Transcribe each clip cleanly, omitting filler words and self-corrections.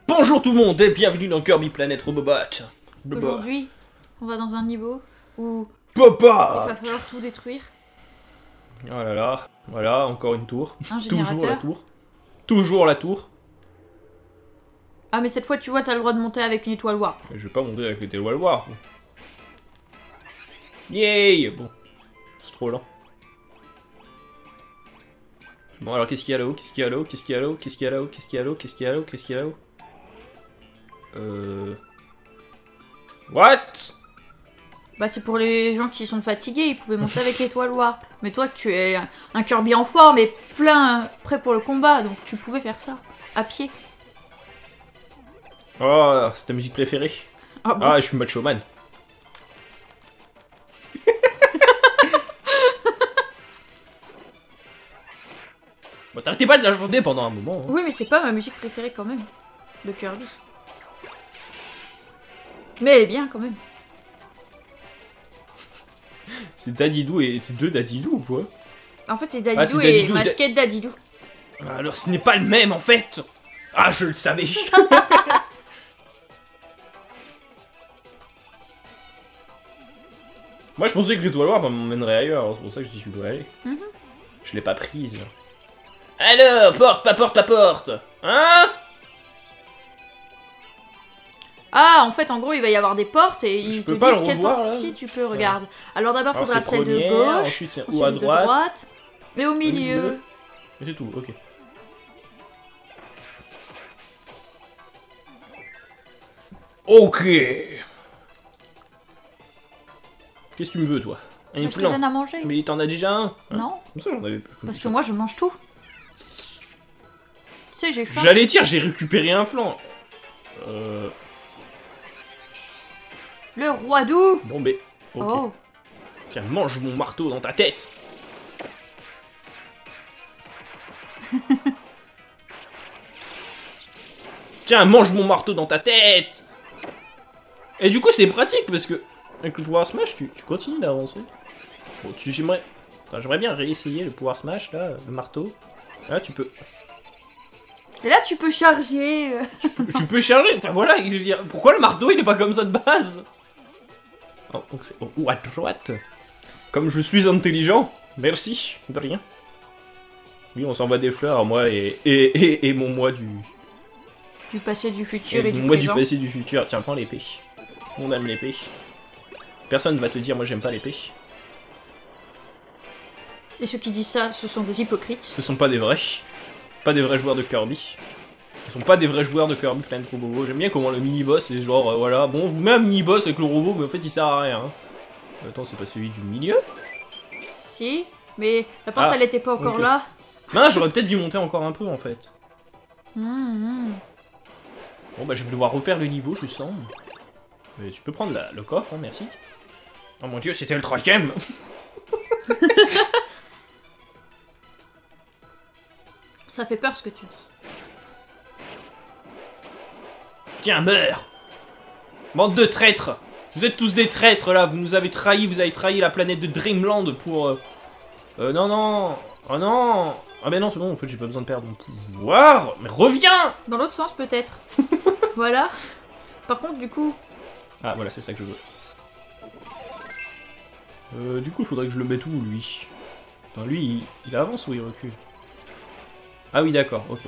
Bonjour tout le monde et bienvenue dans Kirby Planet Robobot. Aujourd'hui, on va dans un niveau où Papa il va falloir tout détruire. Oh là là, voilà, encore une tour. Un Toujours la générateur. tour. Toujours la tour. Ah mais cette fois tu vois t'as le droit de monter avec une étoile warp. Je vais pas monter avec les Wall War. Yay. Bon, c'est trop lent. Bon alors qu'est-ce qu'il y a là-haut? Qu'est-ce qu'il y a là-haut? Qu'est-ce qu'il y a là-haut? Qu'est-ce qu'il y a là-haut? Qu'est-ce qu'il y a là-haut? Qu'est-ce qu'il y a là-haut? Qu'est-ce qu'il y a là-haut? What? Bah c'est pour les gens qui sont fatigués, ils pouvaient monter avec l'étoile warp. Mais toi tu es un Kirby en forme et plein prêt pour le combat, donc tu pouvais faire ça, à pied. Oh, c'est ta musique préférée? Ah bon. Ah, je suis Macho Man. Bon, t'arrêtais pas de la journée pendant un moment. Hein. Oui mais c'est pas ma musique préférée quand même, de Kirby. Mais elle est bien quand même. C'est Dadidou et c'est deux Dadidou ou quoi? En fait c'est Ah, Dadidou c'est et Dadidou, Masquette Dadidou. Alors ce n'est pas le même en fait. Ah, je le savais. Moi je pensais que l'étoile War m'emmènerait ailleurs, c'est pour ça que je dis je dois aller. Je l'ai pas prise. Alors, porte, pas porte, pas porte. Hein? Ah, en fait, en gros, il va y avoir des portes et Je ils peux te pas disent le quelle revoir, porte là. ici tu peux, regarde. Alors d'abord, il Alors, faudra c'est celle de première, gauche, ensuite c'est ou ensuite à de droite. droite, et au milieu. Et c'est tout, ok. Ok. Qu'est-ce que tu me veux, toi? Un Parce que flan. donne à manger. Mais t'en as déjà un? Hein? Non, Comme ça, j'en avais plus. parce que moi, je mange tout. Tu sais, j'ai faim. J'allais dire, j'ai récupéré un flan. Le roi doux. Bon, mais. Ok. Oh, Tiens, mange mon marteau dans ta tête. Tiens, mange mon marteau dans ta tête. Et du coup, c'est pratique parce que avec le pouvoir smash, tu continues d'avancer. Bon, j'aimerais bien réessayer le pouvoir smash là, le marteau. Là, tu peux. et là, tu peux charger. Tu peux charger. Enfin voilà, je veux dire, pourquoi le marteau il est pas comme ça de base? Oh, donc c'est ou à droite. Comme je suis intelligent, merci, de rien. Oui, on s'envoie des fleurs, moi et mon moi du Du passé, du futur et du moi du présent. passé, du futur. Tiens, prends l'épée. On aime l'épée. Personne va te dire, moi j'aime pas l'épée. Et ceux qui disent ça, ce sont des hypocrites. Ce sont pas des vrais joueurs de Kirby. Ce sont pas des vrais joueurs de Kirby Planet Robobot. J'aime bien comment le mini-boss est genre, voilà, bon, on vous met un mini-boss avec le robot, mais en fait il sert à rien. Hein. Attends, c'est pas celui du milieu? Si, mais la porte, Ah, elle était pas encore ok. là. Mince, j'aurais peut-être dû monter encore un peu en fait. Hum. Bon bah je vais devoir refaire le niveau, je sens. Mais tu peux prendre le coffre, hein, merci. Oh mon dieu, c'était le troisième. Ça fait peur ce que tu dis. Tiens, meurs. Bande de traîtres. Vous êtes tous des traîtres là, vous nous avez trahis, vous avez trahi la planète de Dreamland pour... non, non. Oh non. Ah mais non, c'est bon, en fait j'ai pas besoin de perdre mon pouvoir. Mais reviens. Dans l'autre sens, peut-être. Voilà. Par contre, du coup, Ah voilà, c'est ça que je veux. Du coup, il faudrait que je le mette où, lui? Enfin, lui, il avance ou il recule? Ah oui, d'accord, ok.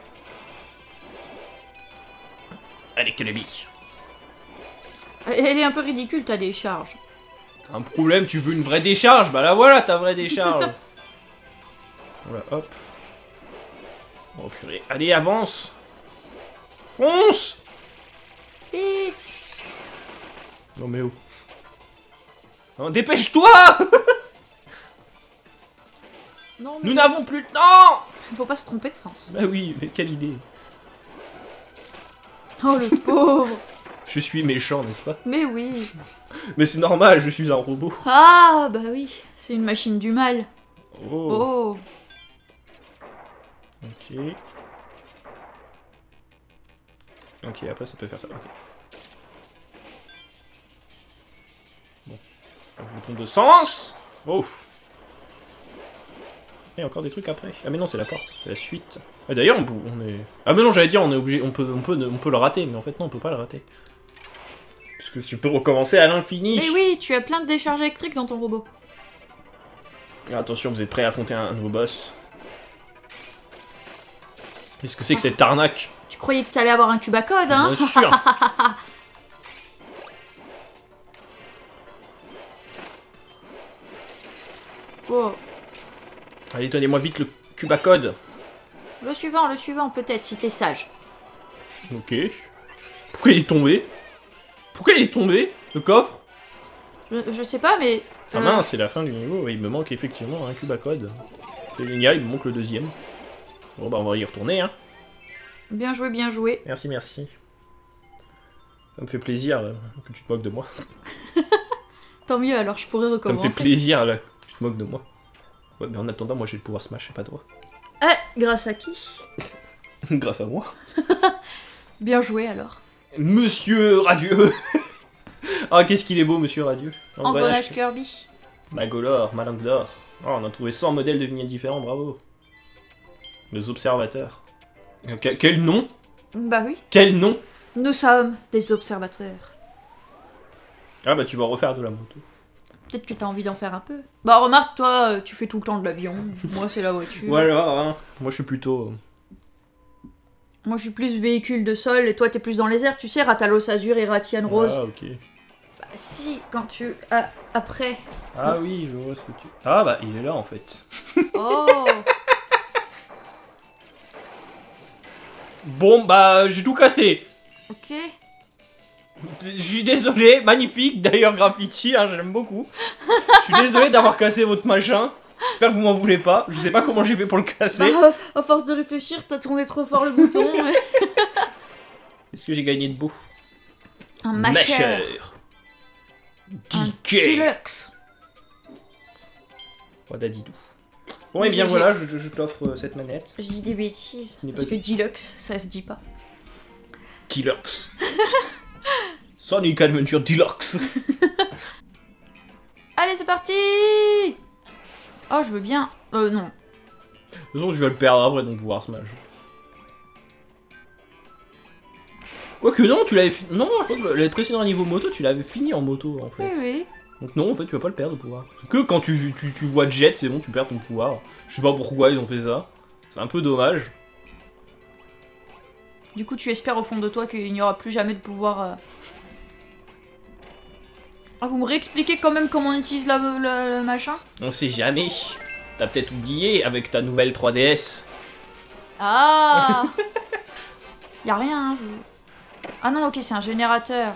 Allez, Kirby. elle est un peu ridicule ta décharge. T'as un problème, tu veux une vraie décharge? Bah là voilà, ta vraie décharge. Voilà, hop. Oh purée, allez, avance. Fonce. Vite. Non mais oh. Non, dépêche-toi. Non, mais Nous n'avons plus le temps. faut pas se tromper de sens. Bah oui, mais quelle idée. Oh le pauvre. Je suis méchant, n'est-ce pas? Mais oui. Mais c'est normal, je suis un robot. Ah bah oui, c'est une machine du mal. Oh. Oh. Ok. Ok, après ça peut faire ça, ok. Bon. Un bouton de sens. Oh. Il y a encore des trucs après. Ah mais non, c'est la porte, c'est la suite. Ah, d'ailleurs, on est... Ah mais non, j'allais dire, on est obligé, on peut le rater, mais en fait non, on peut pas le rater. Parce que tu peux recommencer à l'infini. Mais oui, tu as plein de décharges électriques dans ton robot. Attention, vous êtes prêts à affronter un nouveau boss. Qu'est-ce que c'est que cette arnaque? Tu croyais que t'allais avoir un cube à code, hein? Bien sûr. Oh. Allez, donnez-moi vite le cube à code. Le suivant, peut-être, si t'es sage. Ok. Pourquoi il est tombé? Pourquoi il est tombé? Le coffre? Je sais pas, mais... Ah mince, c'est la fin du niveau. Il me manque effectivement un cube à code. C'est génial, il me manque le deuxième. Bon bah on va y retourner, hein. Bien joué, bien joué. Merci, merci. Ça me fait plaisir que tu te moques de moi. Tant mieux, alors je pourrais Ça recommencer. me fait plaisir là, que tu te moques de moi. Ouais, mais en attendant, moi j'ai le pouvoir Smash, c'est pas toi. Grâce à qui? Grâce à moi. Bien joué, alors. Monsieur Radieux. Ah, qu'est-ce qu'il est beau, Monsieur Radieux. Engrenage Kirby. Magolor, Malingue d'or. Oh, on a trouvé 100 modèles de vignettes différents, bravo. Les observateurs. Quel nom? Bah oui. Quel nom? Nous sommes des observateurs. Ah bah tu vas refaire de la moto. Peut-être que t'as envie d'en faire un peu. Bah remarque, toi, tu fais tout le temps de l'avion. Moi, c'est la voiture. Voilà, hein. Moi je suis plutôt... Moi, je suis plus véhicule de sol, et toi, t'es plus dans les airs. Tu sais, Ratalos Azur et Ratian Rose. Ah, ok. Bah si, quand tu... après... Ah oui, je vois ce que tu... Ah bah, il est là, en fait. Oh. Bon, bah, j'ai tout cassé. Ok. Je suis désolé, magnifique, d'ailleurs, graffiti, hein, j'aime beaucoup. Je suis désolé d'avoir cassé votre machin. J'espère que vous m'en voulez pas. Je sais pas comment j'ai fait pour le casser. Bah, à force de réfléchir, t'as tourné trop fort le bouton. Qu'est-ce que j'ai gagné de beau? Un masher. Un DK. Deluxe. Wadadidou. Bon, et bien voilà, je t'offre cette manette. Je dis des bêtises. Ce n'est pas Parce que Deluxe, ça se dit pas. Deluxe. Sonic Adventure Deluxe. Allez, c'est parti. Oh, je veux bien. Non. De toute façon, je vais le perdre après donc pouvoir Smash. Quoique non, tu l'avais fini. Non, je crois que le précédent niveau moto, tu l'avais fini en moto en fait. Oui, oui. Donc non, en fait, tu vas pas le perdre le pouvoir. Que quand tu vois Jet, c'est bon, tu perds ton pouvoir. Je sais pas pourquoi ils ont fait ça. C'est un peu dommage. Du coup, tu espères au fond de toi qu'il n'y aura plus jamais de pouvoir... Ah, vous me réexpliquez quand même comment on utilise le machin? On sait jamais. T'as peut-être oublié avec ta nouvelle 3DS. Ah. Y'a rien, hein, Ah non, ok, c'est un générateur.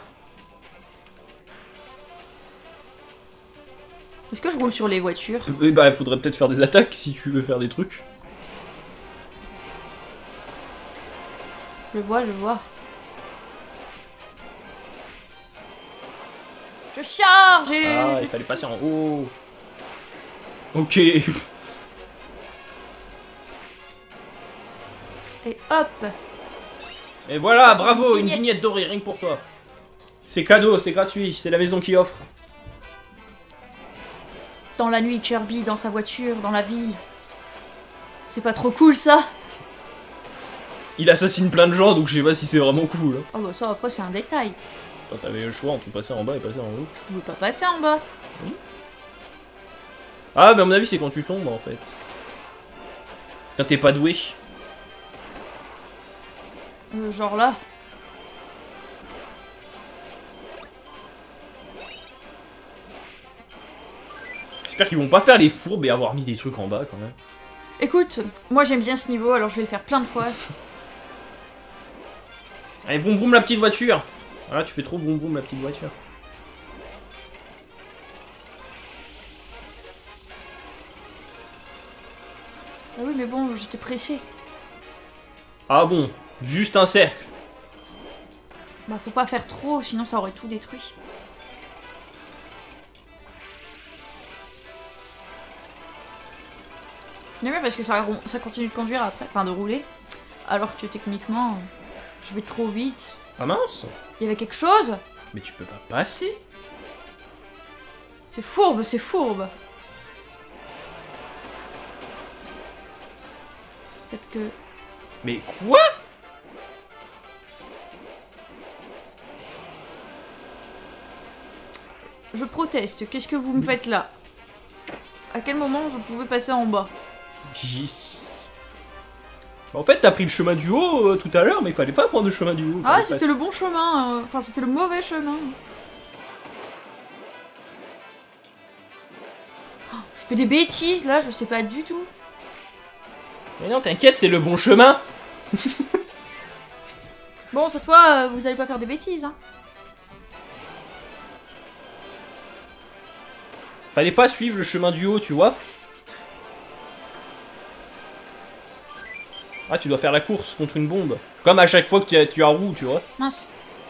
Est-ce que je roule sur les voitures? Bah, il faudrait peut-être faire des attaques si tu veux faire des trucs. Je vois, je vois. Je charge et... Ah, il fallait passer en haut. Ok. Et hop. Et voilà, bravo, une Vignette. vignette dorée, rien que pour toi. C'est cadeau, c'est gratuit, c'est la maison qui offre. Dans la nuit, Kirby, dans sa voiture, dans la ville. C'est pas trop cool, ça? Il assassine plein de gens, donc je sais pas si c'est vraiment cool. Hein. Oh bah ça, après, c'est un détail. Toi, t'avais le choix entre passer en bas et passer en haut. Je pouvais pas passer en bas. Oui. Ah, mais à mon avis, c'est quand tu tombes, en fait. Quand t'es pas doué. Genre là. J'espère qu'ils vont pas faire les fourbes et avoir mis des trucs en bas, quand même. Écoute, moi j'aime bien ce niveau, alors je vais le faire plein de fois. Allez, vroom vroom la petite voiture. Ah, tu fais trop vroom vroom la petite voiture. Ah oui, mais bon, j'étais pressée. Ah bon, juste un cercle. Bah faut pas faire trop, sinon ça aurait tout détruit. Non mais parce que ça continue de conduire après, enfin de rouler. Alors que techniquement, je vais trop vite. Ah mince. Il y avait quelque chose? Mais tu peux pas passer. C'est fourbe, c'est fourbe. Peut-être que... Mais quoi? Je proteste, qu'est-ce que vous me faites là? À quel moment je pouvais passer en bas? En fait, t'as pris le chemin du haut tout à l'heure, mais il fallait pas prendre le chemin du haut. Ah, c'était le bon chemin, enfin c'était le mauvais chemin. Oh, je fais des bêtises là, je sais pas du tout. Mais non, t'inquiète, c'est le bon chemin. Bon, cette fois, vous allez pas faire des bêtises, hein. Fallait pas suivre le chemin du haut, tu vois. Ah, tu dois faire la course contre une bombe. Comme à chaque fois que tu as roue, tu vois. Mince.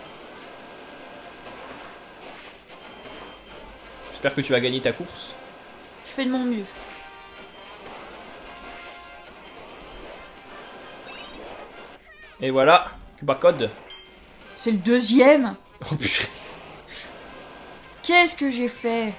J'espère que tu vas gagner ta course. Je fais de mon mieux. Et voilà, QR code. C'est le deuxième. Oh putain. Qu'est-ce que j'ai fait?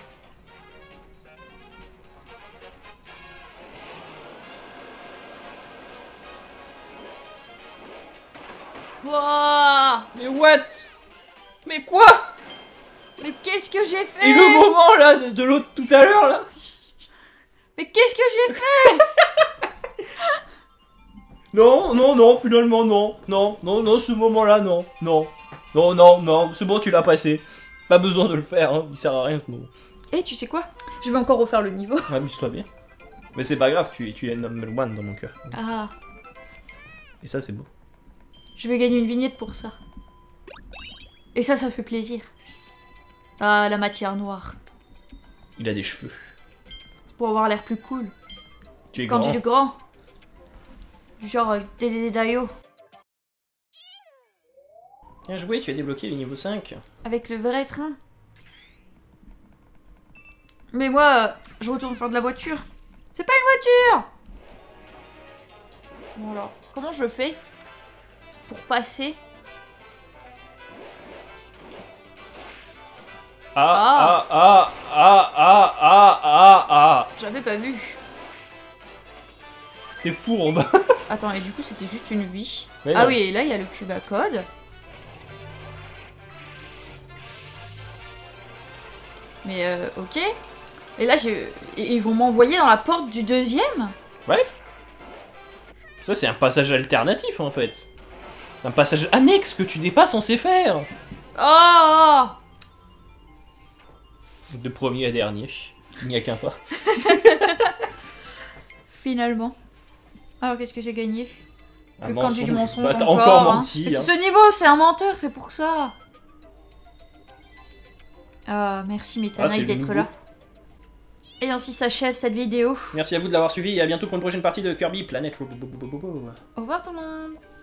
Wouah! Mais what? Mais quoi? Mais qu'est-ce que j'ai fait? Et le moment là de l'autre tout à l'heure là? Mais qu'est-ce que j'ai fait? Non, non, non, finalement non. Non, non, non, ce moment là, non. Non. Non, non, non, c'est bon, tu l'as passé. Pas besoin de le faire, hein. Il sert à rien ce moment. Eh, tu sais quoi? Je vais encore refaire le niveau. Amuse-toi bien. Mais c'est pas grave, tu es number one dans mon cœur. Ah, Et ça, c'est beau. je vais gagner une vignette pour ça. Et ça fait plaisir. Ah, la matière noire. Il a des cheveux. C'est pour avoir l'air plus cool. Tu es Quand grand. j'ai le grand. Du genre Dayo. Bien joué, tu as débloqué le niveau 5. Avec le vrai train. Mais moi, je retourne faire de la voiture. C'est pas une voiture! Bon alors, comment je fais pour passer? Ah, ah, ah, ah, ah, ah, ah. J'avais pas vu. C'est fourbe. Attends, et du coup, c'était juste une vie. Mais Ah non. oui, et là, il y a le QR code. Mais ok. Et là, ils vont m'envoyer dans la porte du deuxième? Ouais. Ça, c'est un passage alternatif, en fait. Un passage annexe que tu n'es pas censé faire. Oh! De premier à dernier. Il n'y a qu'un pas. Finalement. Alors, qu'est-ce que j'ai gagné? Un Le candidat du mensonge Bah, t'as encore, encore hein. menti. Mais hein. c'est ce niveau, c'est un menteur, c'est pour ça. Ah, merci Meta Ah, c'est Knight le d'être nouveau. là. Et ainsi s'achève cette vidéo. Merci à vous de l'avoir suivi et à bientôt pour une prochaine partie de Kirby Planet. Au revoir tout le monde.